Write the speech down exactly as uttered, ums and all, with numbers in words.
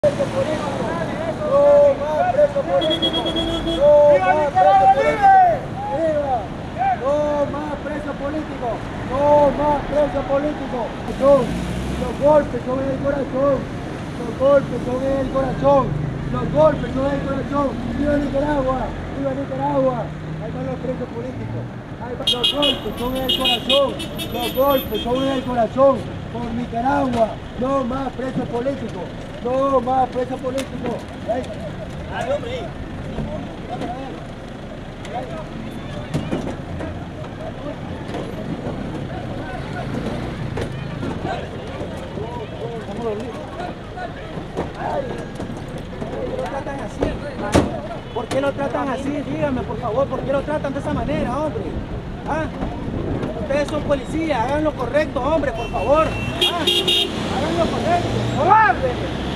preso político, no más preso político, no más preso político, no más preso político, no más preso político. Los golpes son en el corazón, los golpes son en el corazón, los golpes son en el corazón. ¡Viva Nicaragua! ¡Viva Nicaragua! Ahí van los presos políticos. Ahí van. Los golpes son en el corazón, los golpes son en el corazón. Por Nicaragua, no más presos políticos, no más presos políticos. Ahí. Ahí, hombre. ¿Por qué lo tratan así? Dígame, por favor, ¿por qué lo tratan de esa manera, hombre? ¿Ah? Ustedes son policías, hagan lo correcto, hombre, por favor. ¿Ah? Hagan lo correcto. ¡Cobarde!